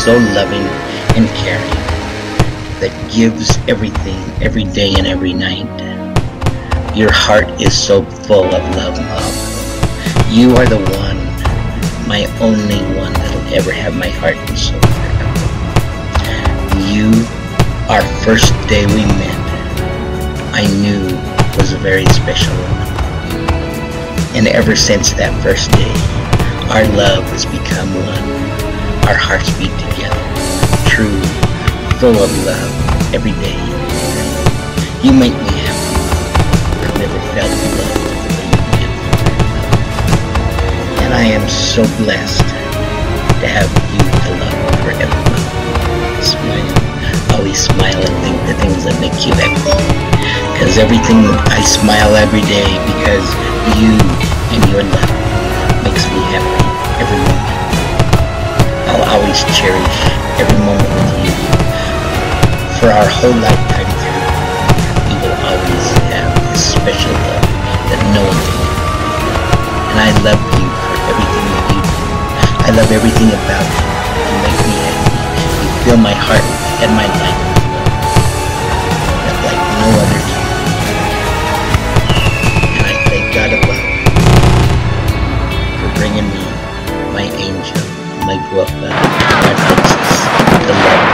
so loving and caring, that gives everything every day and every night. Your heart is so full of love, Mom. You are the one, my only one that'll ever have my heart and soul. You, our first day we met, I knew was a very special one. And ever since that first day, our love has become one. Our hearts beat together, true, full of love, every day. You make me happy. I've never felt love the way you give. And I am so blessed to have you to love forever. Smile. Always smile and think the things that make you happy. Because everything I smile every day because you and your love makes me happy every moment. I'll always cherish every moment with you. For our whole lifetime through, we will always have this special love that no one can give. And I love you for everything that you do. I love everything about you. You make me happy. You fill my heart and my life with love that like no other can. And I thank God above for bringing me my angel, my guapa, my princess, to love